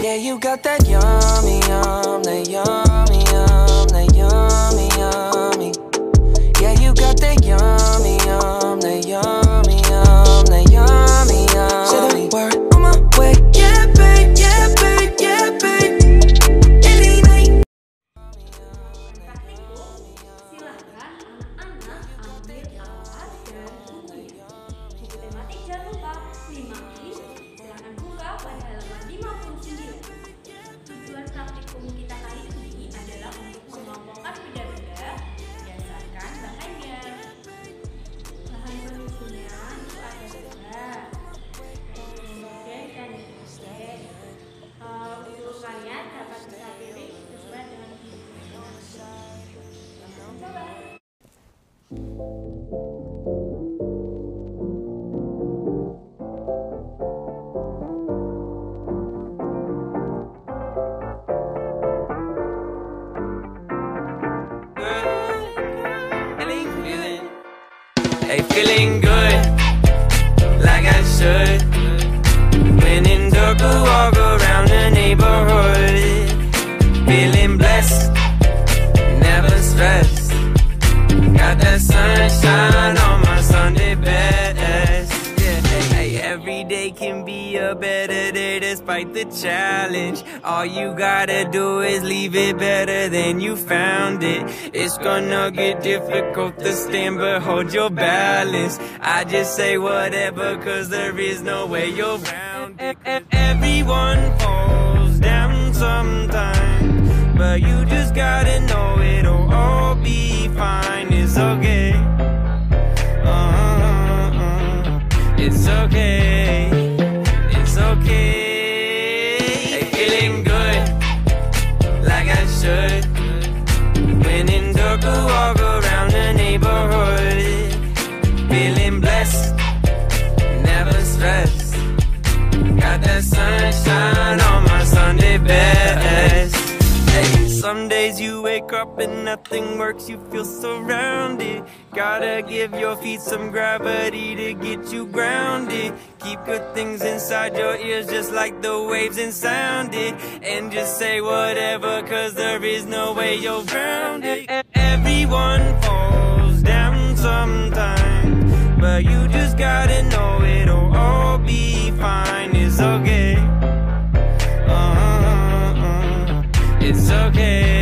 Yeah, you got that yummy, yum, that yummy, yum, that yummy, yummy. Yeah, you got that yummy, yum, that yummy, yum, that yummy, yummy. Say the word on my way. Yeah, babe, yeah, babe, yeah, babe. Any night. Praktikum, silakan anak-anak ambil alat dan bukunya. Buku tematik jangan lupa 5 in, silakan buka pada halaman 59. Tujuan praktikum kita kali ini adalah untuk mengelompokkan benda-benda berdasarkan bahannya. Bahan penyusunnya itu ada 2, hidrogen dan nitrogen. Untuk kalian dapat bisa pilih sesuai dengan Hey, feeling good, like I should. When in dark, I walk around the neighborhood. Feeling blessed, never stressed. Got that sunshine on my Sunday best. Yeah, hey, every day can be a better day despite the challenge. All you gotta do is leave it better than you found it. It's gonna get difficult to stand, but hold your balance. I just say whatever, cause there is no way you're round it. Everyone falls down sometime, but you just gotta know it'll all be fine. It's okay. It's okay. It's okay. Hey, feeling good, like I should. When in dark, I walk around the neighborhood. Feeling blessed, never stressed. Got that sunshine on my Sunday best. Hey, some days you wake up and nothing works, you feel surrounded. Gotta give your feet some gravity to get you grounded. Keep good things inside your ears just like the waves and sound it. And just say whatever, cause there is no way you're round it. Everyone falls down sometime, but you just gotta know it'll all be fine. It's okay. It's okay.